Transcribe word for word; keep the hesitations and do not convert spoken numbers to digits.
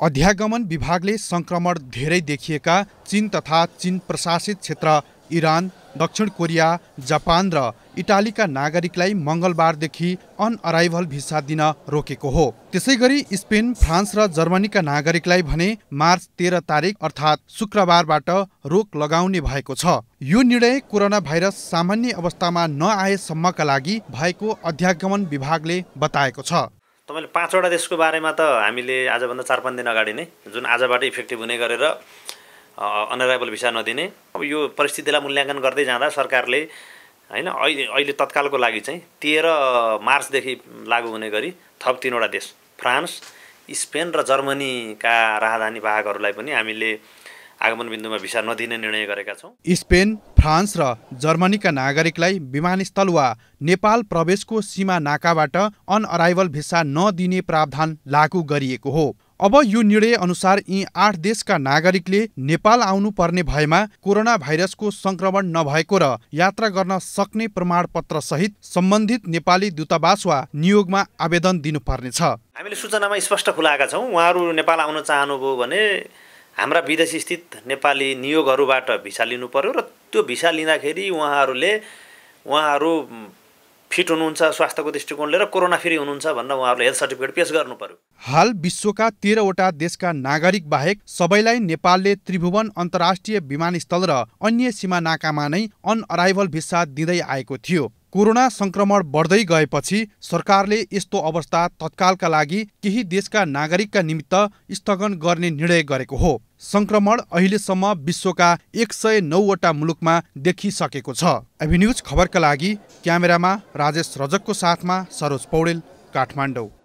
अध्यागमन विभागले संक्रमण धेरै देखिएका चीन तथा चीन प्रशासित क्षेत्र इरान, दक्षिण कोरिया, जापान र इटालीका नागरिकलाई मङ्गलबारदेखि अनअराइभल भिसा दिन रोकेको हो। त्यसैगरी स्पेन, फ्रान्स र जर्मनीका नागरिकलाई भने मार्च तेह्र तारिक अर्थात् शुक्रबारबाट रोक लगाउने भएको छ। यो निर्णय कोरोना भाइरस सामान्य अवस्थामा नआएसम्मका लागि भएको अध्यागमन विभागले बताएको छ। तपाईले पाँचवटा देशको बारेमा त हामीले आजभन्दा चार पाँच दिन अगाडि नै जुन आजबाट इफेक्टिभ हुने गरेर अनअराइभल भिसा नदिने, अब यो परिस्थितिलाई मूल्याङ्कन गर्दै जाँदा सरकारले हैन अहिले अहिले तत्कालको लागि चाहिँ तेह्र मार्चदेखि लागू हुने गरी थप तीनवटा देश फ्रान्स, स्पेन र जर्मनीका राजधानी वाहकहरूलाई पनि हामीले आगमन बिन्दुमा भिसा नदिने निर्णय गरेका छौँ। स्पेन, फ्रान्स र जर्मनीका नागरिकलाई विमानस्थल वा नेपाल प्रवेशको सीमा नाकाबाट अनअराइभल भिसा नदिने प्रावधान लागू गरिएको हो। अब यो निर्णय अनुसार यी आठ देशका नागरिकले नेपाल आउनु पर्ने भएमा कोरोना भाइरसको संक्रमण नभएको र यात्रा गर्न सक्ने प्रमाणपत्र सहित सम्बन्धित नेपाली दूतावास वा नियोगमा आवेदन दिनुपर्नेछ। हामीले सूचनामा स्पष्ट खुलाएका छौँ। उहाँहरू नेपाल आउन चाहनुभयो भने हाम्रा विदेशी स्थित नेपाली नियोगहरूबाट भिसा लिनु पर्यो र त्यो भिसा लिँदाखेरि उहाँहरूले उहाँहरू फिट हुनुहुन्छ स्वास्थ्यको दृष्टिकोणले र कोरोना फ्री हुनुहुन्छ भनेर उहाँहरूले हेल्थ सर्टिफिकेट पेश गर्नु पर्यो। हाल विश्वका तेह्रवटा देशका नागरिक बाहेक सबैलाई नेपालले त्रिभुवन अन्तर्राष्ट्रिय विमानस्थल र अन्य सीमा नाकामा नै अनअराइभल भिसा दिँदै आएको थियो। कोरोना संक्रमण बढ्दै गएपछि सरकारले यस्तो अवस्था तत्कालका लागि केही देशका नागरिकका निमित्त स्थगन गर्ने निर्णय गरेको हो। संक्रमण अहिलेसम्म विश्वका एक सय नौवटा मुलुकमा देखिसकेको छ। एभी न्यूज खबरका लागि क्यामेरामा राजेश रजकको साथमा सरोज पौडेल, काठमाडौँ।